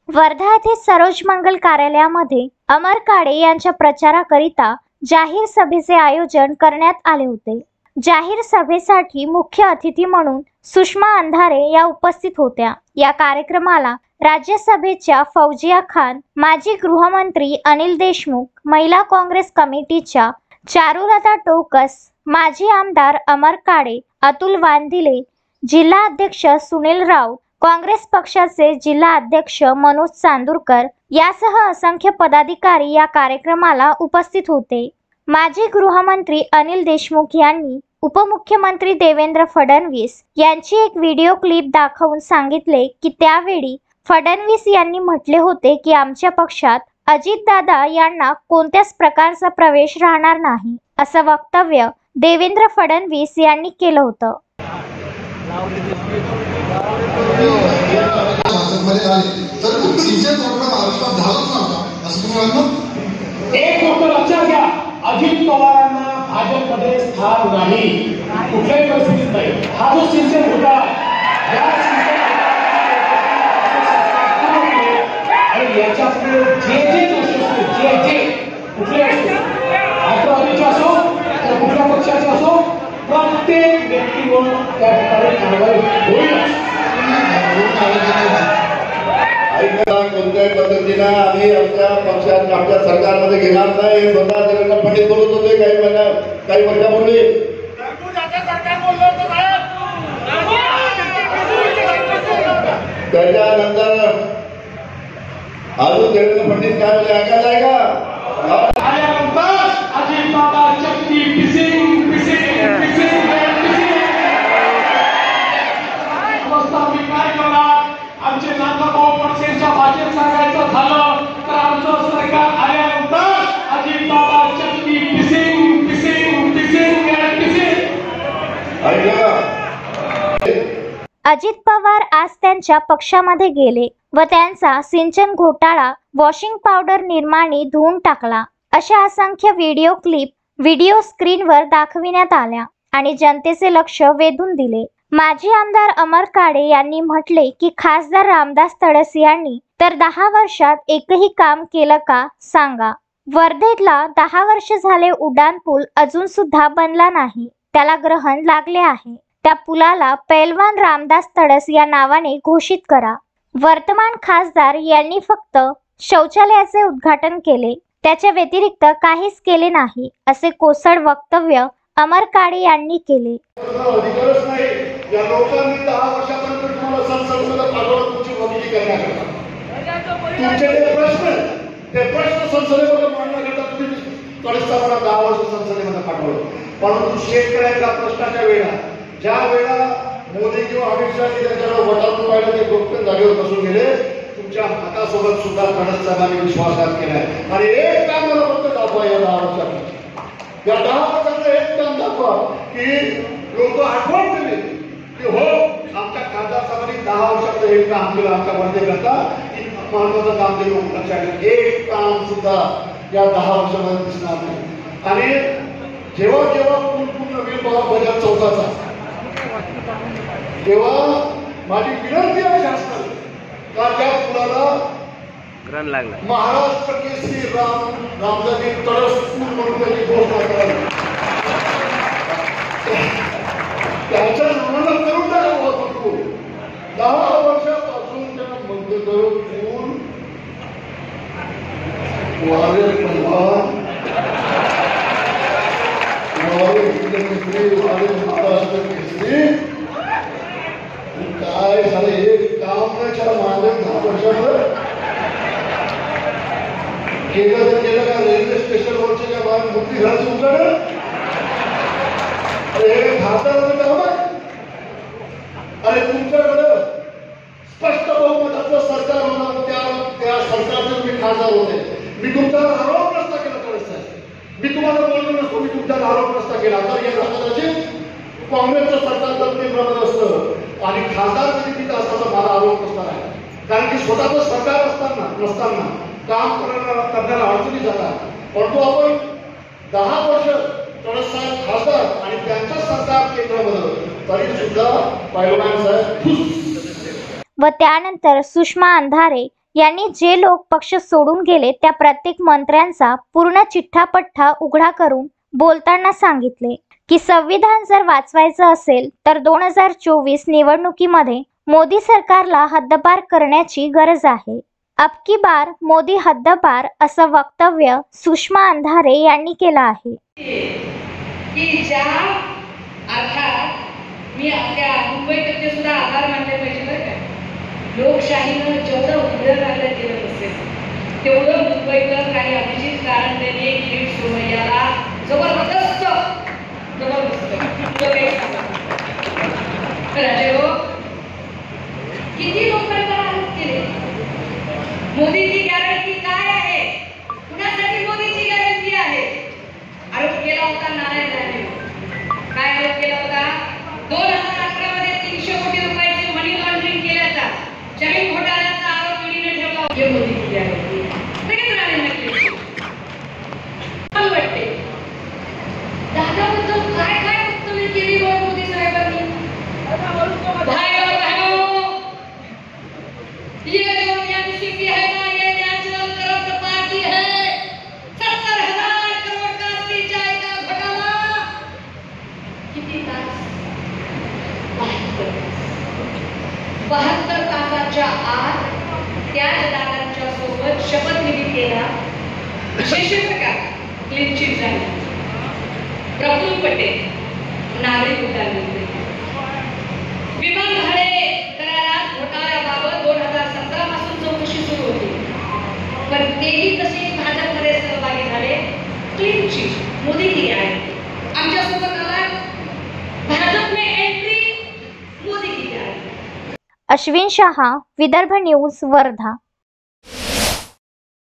वर्धा येथे सरोज मंगल कार्यालयामध्ये अमर काळे यांच्या प्रचाराकरिता जाहीर सभेचे आयोजन करण्यात आले होते। जाहीर सभेसाठी मुख्य अतिथी म्हणून सुषमा अंधारे या उपस्थित होत्या। या कार्यक्रमाला राज्यसभेच्या फौजिया खान, माजी गृहमंत्री अनिल देशमुख, महिला काँग्रेस कमिटीच्या चारुलता टोकस, माजी आमदार अमर काळे, अतुल वांदिले, जिल्हा अध्यक्ष सुनील राऊत, काँग्रेस पक्षाचे जिल्हा अध्यक्ष मनोज चांदूरकर यासह असंख्य पदाधिकारी या कार्यक्रमाला उपस्थित होते। माजी गृहमंत्री अनिल देशमुख यांनी उपमुख्यमंत्री देवेंद्र फडणवीस यांची एक व्हिडिओ क्लिप दाखवून सांगितले की त्यावेळी फडणवीस यांनी म्हटले होते की आमच्या पक्षात अजितदादा यांना कोणत्याच प्रकारचा प्रवेश राहणार नाही, असं वक्तव्य देवेंद्र फडणवीस यांनी केलं होतं। एक गोष्ट लक्षात घ्या, अजित पवारांना भाजपमध्ये स्थान नाही, कुठल्याही परिस्थितीत नाही। हा जो सिंचन घोटाळा आणि याच्यापुढे जे दोष असतो, जे कुठले असतो, राष्ट्रवादीचे असो तर कुठल्या पक्षाचे असो, प्रत्येक व्यक्तीवर त्या ठिकाणी कारवाई होईल। कोणत्याही पद्धतीने आम्ही आमच्या पक्षात आमच्या सरकारमध्ये घेणार नाही, स्वतः देवेंद्र फडणवीस बोलत होते काही वर्षापूर्वी। त्याच्यानंतर अजून देवेंद्र फडणवीस काय बोलले ऐकायला आहे का? अजित पवार आज त्यांच्या पक्षामध्ये गेले व त्यांचा सिंचन घोटाळा, वॉशिंग पावडर निर्माणी धुवून टाकला अशा असंख्य व्हिडिओ क्लिप व्हिडिओ स्क्रीनवर दाखविण्यात आल्या आणि जनतेचे लक्ष वेधून दिले। माजी आमदार अमर काळे यांनी म्हटले की खासदार रामदास तडस यांनी तर 10 वर्षात एकही काम केलं का सांगा। वर्धेतला 10 वर्ष झाले उड्डाण पूल अजून सुद्धा बनला नाही, त्याला ग्रहण लागले आहे। त्या पुलाला पैलवान रामदास तडस या नावाने घोषित करा। वर्तमान खासदार यांनी फक्त शौचालयाचे उद्घाटन केले, त्याच्या व्यतिरिक्त काहीच केले नाही, असे कोसड वक्तव्य अमर काळे यांनी केले। अधिकारच नाही या लोकांनी 10 वर्षापर्यंत तुम्हाला संसदेमध्ये पाठवलं तुमची भूमिका करण्याकरता। तुमचे ते प्रश्न संसदेमध्ये मांडण्याकरता तुम्ही तडसताना 10 वर्ष संसदेमध्ये पाठवलं, परंतु शेतकऱ्यांच्या प्रश्नाच्या वेळा ज्या वेळा मोदी किंवा अमित शहानी त्यांच्यावर वटाळून पाहिलं ते डोक्यात जागेवर बसून गेले, तुमच्या हातासोबत सुद्धा तडस साहेबांनी विश्वासघात केलाय। आणि एक काम मला फक्त दाखवा या 10 वर्षात, या 10 वर्षाचं एक काम दाखवा की लोक आठवण केली की हो आमच्या खासदार साहेबांनी 10 वर्षाचं एक काम केलं आमच्या वर्धेकरता, महत्वाचं काम ते लोक लक्षात एक काम सुद्धा या 10 वर्षामध्ये दिसणार नाही। आणि जेव्हा पूर्ण होईल बघा 14चा, तेव्हा माझी विनंती आहे शासनाला का त्या पुलाला महाराष्ट्र केसरी रामदाजी तडस पूल म्हणून त्याची घोषणा करावी, त्यांच्या नावाला करून टाकावं पूल। 10 वर्षापासून त्यांना म्हणतो तो पूल वारे प्रधान महाराष्ट्र केसरी काय झालं, एक काम नाही त्याला मागं 10 वर्षावर केलं तर केलं का? रेल्वे स्टेशनवरच्या ज्या बाहेर मोठी घराची उघडलं, अरे हे खासदाराचं काम आहे? अरे तुमच्याकडं स्पष्ट बहुमताचं सरकार होणार, त्या सरकारचे तुम्ही खासदार होते, मी तुमच्यावर आरोप नसता केला तडस साहेब, मी तुम्हाला बोललो नसतो, मी तुमच्यावर आरोप नसता केला तर या कदाचित काँग्रेसचं सरकार जर असतं आणि खासदार कधी असताना मला आरोप नसता नाही, कारण की स्वतःचं सरकार नसताना काम करण्याला अडचणी जातात। परंतु आपण 10 वर्ष तडस साहेब खासदार आणि त्यांचं सरकार केंद्रामध्ये तरी सुद्धा पैलवान साहेब। व त्यानंतर सुषमा अंधारे यांनी जे लोक पक्ष सोडून गेले त्या प्रत्येक मंत्र्यांचा पूर्ण चिठ्ठा-पठ्ठा उघडा करून बोलताना सांगितले की संविधान जर वाचवायचं असेल तर 2024 निवडणुकीमध्ये मोदी सरकारला हद्दपार करण्याची गरज आहे. अब की बार मोदी हद्दपार असं वक्तव्य सुषमा अंधारे यांनी केलं आहे. की ज्या अर्थात मी आपल्या मुंबईतर्फे सुद्धा आभार मानले पाहिजे बरं का. लोकशाहीनं जेवढं उघडं लागलं केलं नसेल तेवढं मुंबईकर आणि अभिजित कारंडेने किरीट सोमय्याला जबरदस्त राजे हो, किती लोकांना आरोप केले. मोदीची गॅरंटी काय आहे, कुणासाठी मोदीची गॅरंटी आहे. आरोप केला होता नारायण राणे. काय आरोप केला होता? 2011 मध्ये 300 कोटी रुपयाची मनी लॉन्ड्रिंग केल्याचा, जमीन घोटाळ्याचा आरोप ईडीने ठेवला होता. हे मोदीची गॅरंटी लगेच राणेंना केली. मला वाटते दादाबद्दल काय काय वक्तव्य केली मोदी साहेबांनी. ये जो एनसीपी है ना, ये नेशनल करप्ट पार्टी है. 70,000 करोड़ का सिंचाई का घोटाला. किती तास? 72 तासाच्या आत त्याच दादांच्या सोबत शपथविधी केला. विशेष प्रकार क्लीन चिट झाली. प्रफुल्ल पटेल नागरिक उड्डाण मंत्री. विमान भाडे करारात घोटाळ्याबाबत 2017 पासून चौकशी सुरू होती, पण तेही तसे भाजपमध्ये सहभागी झाले. क्लीन चिट मोदीगिरी आहे. आमच्यासोबत आला भाजपने एंट्री, मोदीगिरी आहे. अश्विन शहा, विदर्भ न्यूज, वर्धा.